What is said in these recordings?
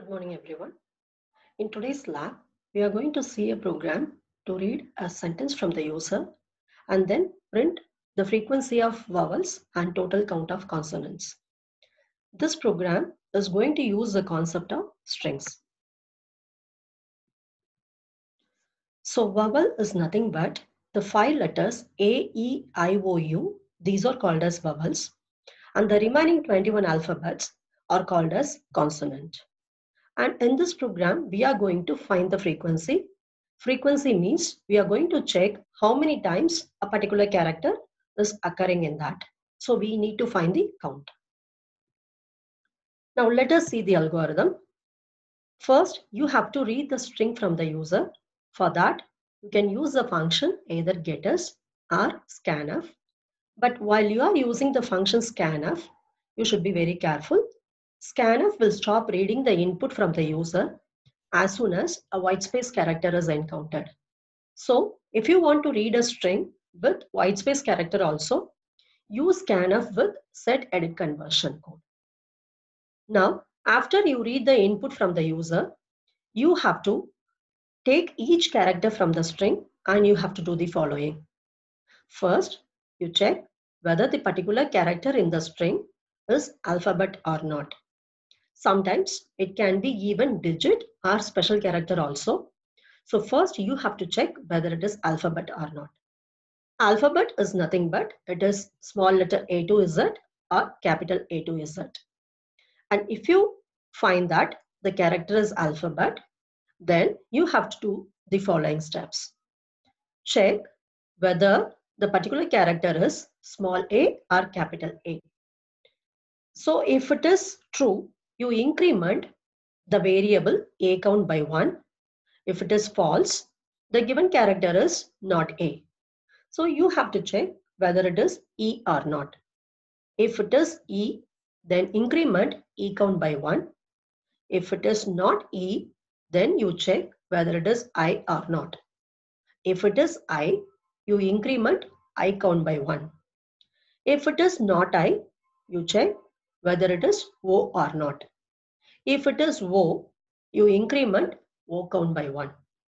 Good morning, everyone. In today's lab, we are going to see a program to read a sentence from the user and then print the frequency of vowels and total count of consonants. This program is going to use the concept of strings. So vowel is nothing but the 5 letters A, E, I, O, U. These are called as vowels, and the remaining 21 alphabets are called as consonant. And in this program, we are going to find the frequency. Frequency means we are going to check how many times a particular character is occurring in that. So we need to find the count. Now let us see the algorithm. First, you have to read the string from the user. For that, you can use the function either getters or scanf. But while you are using the function scanf, you should be very careful. Scanf will stop reading the input from the user as soon as a whitespace character is encountered. So if you want to read a string with whitespace character also, use scanf with set edit conversion code. Now, after you read the input from the user, you have to take each character from the string and you have to do the following. First, you check whether the particular character in the string is alphabet or not. Sometimes it can be even digit or special character also. So first you have to check whether it is alphabet or not. Alphabet is nothing but it is small letter A to Z or capital A to Z. And if you find that the character is alphabet, then you have to do the following steps. Check whether the particular character is small a or capital A. So if it is true, you increment the variable A count by 1. If it is false, the given character is not A. So you have to check whether it is E or not. If it is E, then increment E count by 1. If it is not E, then you check whether it is I or not. If it is I, you increment I count by 1. If it is not I, you check whether it is O or not. If it is O, you increment O count by 1.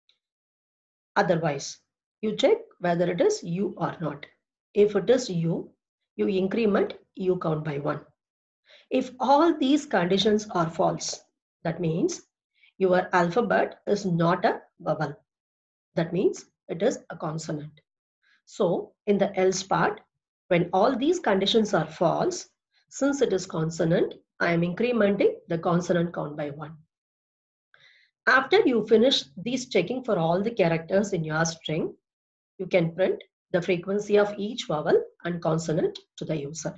Otherwise, you check whether it is U or not. If it is U, you increment U count by 1. If all these conditions are false, that means your alphabet is not a vowel. That means it is a consonant. So in the else part, when all these conditions are false, since it is consonant, I am incrementing the consonant count by 1. After you finish these checking for all the characters in your string, you can print the frequency of each vowel and consonant to the user.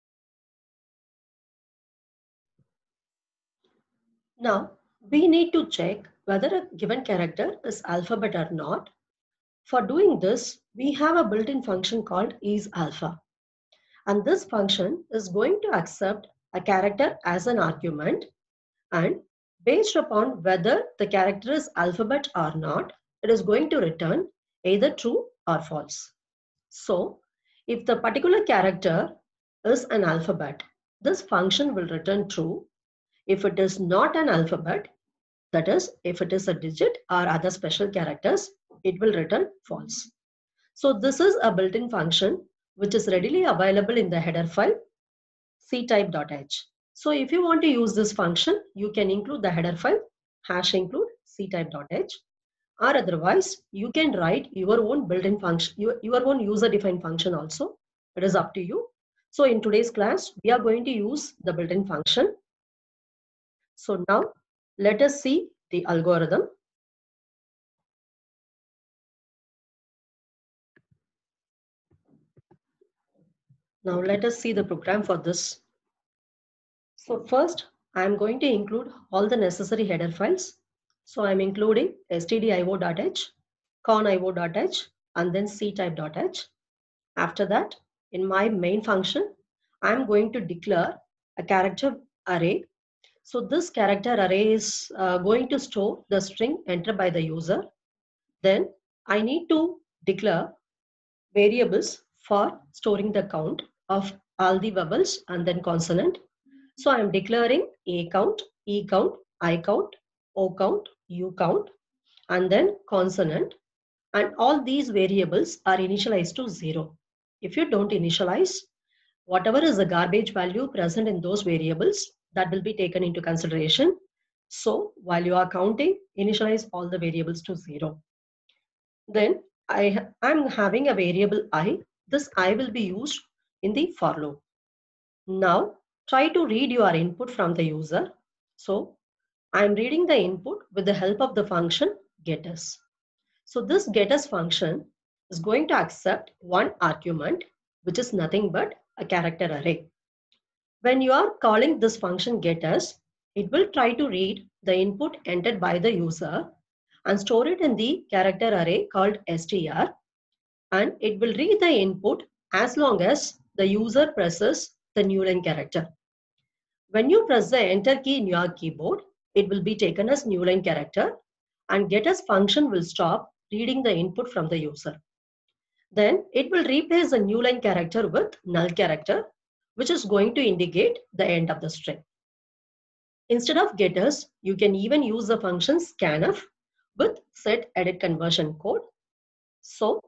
Now, we need to check whether a given character is alphabet or not. For doing this, we have a built-in function called isAlpha. And this function is going to accept a character as an argument, and based upon whether the character is alphabet or not, it is going to return either true or false. So if the particular character is an alphabet, this function will return true. If it is not an alphabet, that is, if it is a digit or other special characters, it will return false. So this is a built-in function which is readily available in the header file ctype.h. So if you want to use this function, you can include the header file #include ctype.h, or otherwise you can write your own built-in function, your own user-defined function also. It is up to you. So in today's class, we are going to use the built-in function. So now let us see the algorithm. Now let us see the program for this. So first, I am going to include all the necessary header files. So I'm including stdio.h, conio.h, and then ctype.h. After that, in my main function, I'm going to declare a character array. So this character array is going to store the string entered by the user. Then I need to declare variables for storing the count of all the vowels and then consonant. So I am declaring A count, E count, I count, O count, U count, and then consonant. And all these variables are initialized to 0. If you don't initialize, whatever is the garbage value present in those variables, that will be taken into consideration. So while you are counting, initialize all the variables to 0. Then I'm having a variable I. This I will be used in the for loop. Now try to read your input from the user. So I'm reading the input with the help of the function getters. So this getters function is going to accept one argument, which is nothing but a character array. When you are calling this function getters, it will try to read the input entered by the user and store it in the character array called str, and it will read the input as long as the user presses the new line character. When you press the enter key in your keyboard, it will be taken as new line character, and getters function will stop reading the input from the user. Then it will replace the new line character with null character, which is going to indicate the end of the string. Instead of getters, you can even use the function scanf with set edit conversion code. So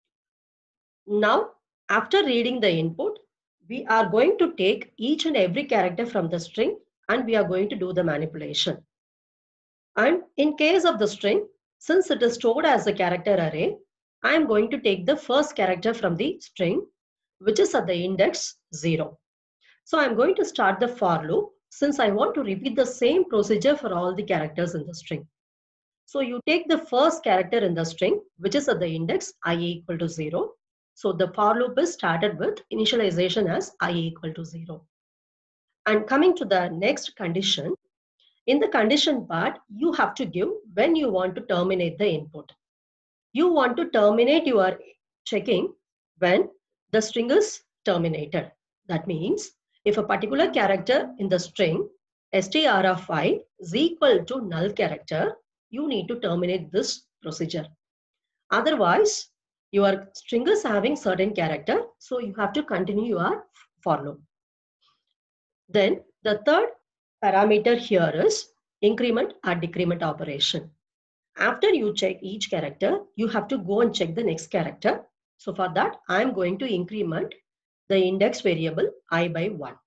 now after reading the input, we are going to take each and every character from the string and we are going to do the manipulation. And in case of the string, since it is stored as a character array, I am going to take the first character from the string, which is at the index 0. So I'm going to start the for loop since I want to repeat the same procedure for all the characters in the string. So you take the first character in the string, which is at the index I equal to 0. So the for loop is started with initialization as I equal to 0. And coming to the next condition, in the condition part, you have to give when you want to terminate the input. You want to terminate your checking when the string is terminated. That means if a particular character in the string str of I is equal to null character, you need to terminate this procedure. Otherwise, your string is having certain character, so you have to continue your for loop. Then the third parameter here is increment or decrement operation. After you check each character, you have to go and check the next character. So for that, I am going to increment the index variable I by 1.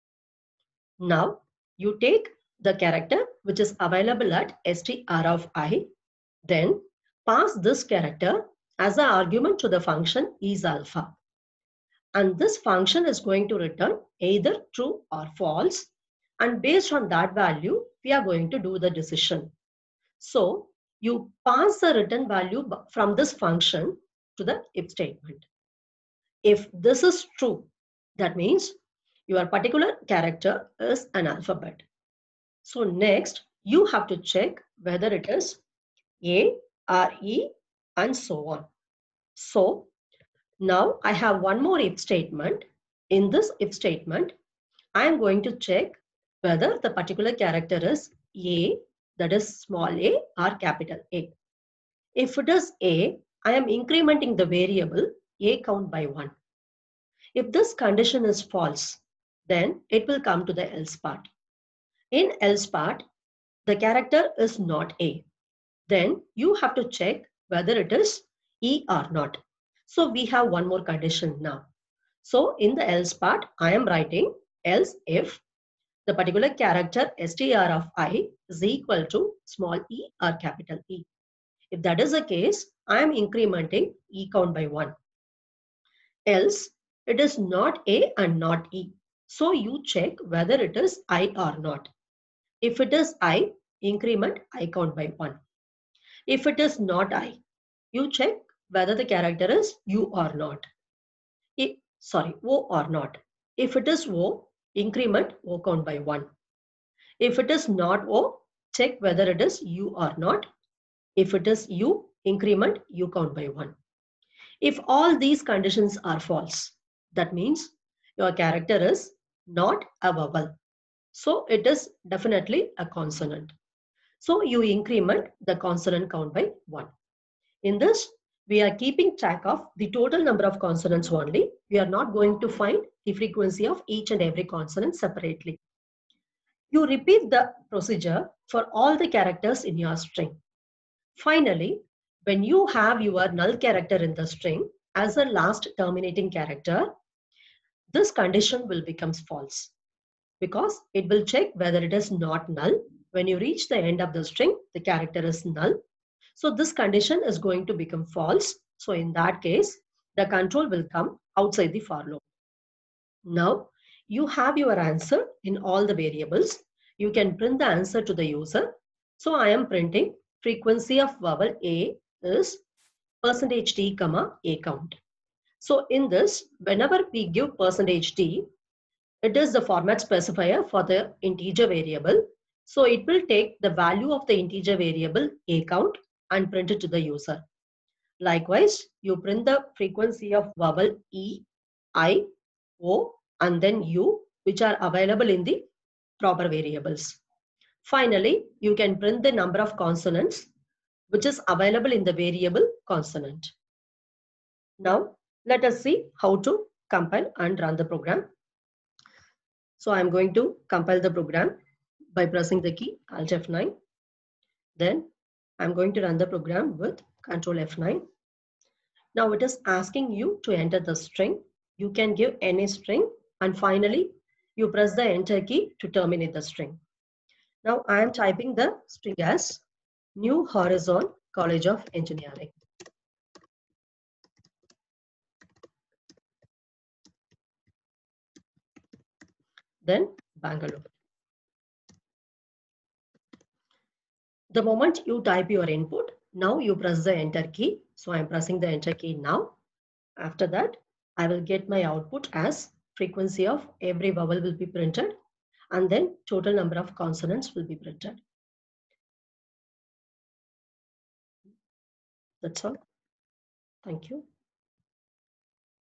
Now you take the character which is available at str of I, then pass this character as an argument to the function is alpha. And this function is going to return either true or false. And based on that value, we are going to do the decision. So you pass the return value from this function to the if statement. If this is true, that means your particular character is an alphabet. So next, you have to check whether it is A or E and so on. So now I have one more if statement. In this if statement, I am going to check whether the particular character is A, that is small a, or capital A. If it is A, I am incrementing the variable A count by 1. If this condition is false, then it will come to the else part. In else part, the character is not A. Then you have to check whether it is E or not. So we have one more condition now. So in the else part, I am writing else if the particular character str of I is equal to small e or capital E. If that is the case, I am incrementing E count by 1. Else, it is not A and not E. So you check whether it is I or not. If it is I, increment I count by 1. If it is not I, you check whether the character is U or not. O or not. If it is O, increment O count by 1. If it is not O, check whether it is U or not. If it is U, increment U count by 1. If all these conditions are false, that means your character is not a vowel. So it is definitely a consonant. So you increment the consonant count by 1. In this, we are keeping track of the total number of consonants only. We are not going to find the frequency of each and every consonant separately. You repeat the procedure for all the characters in your string. Finally, when you have your null character in the string as a last terminating character, this condition will become false because it will check whether it is not null. When you reach the end of the string, the character is null. So this condition is going to become false. So in that case, the control will come outside the for loop. Now you have your answer in all the variables. You can print the answer to the user. So I am printing frequency of vowel A is %t comma a count. So in this, whenever we give %t, it is the format specifier for the integer variable. So it will take the value of the integer variable a count and print it to the user. Likewise, you print the frequency of vowel E, I, O, and then U, which are available in the proper variables. Finally, you can print the number of consonants, which is available in the variable consonant. Now, let us see how to compile and run the program. So I'm going to compile the program by pressing the key Alt F9. Then I'm going to run the program with Control F9. Now it is asking you to enter the string. You can give any string, and finally you press the enter key to terminate the string. Now I am typing the string as New Horizon College of Engineering. Then Bangalore. The moment you type your input, now you press the enter key. So I'm pressing the enter key now. After that, I will get my output as frequency of every vowel will be printed, and then total number of consonants will be printed. That's all. Thank you.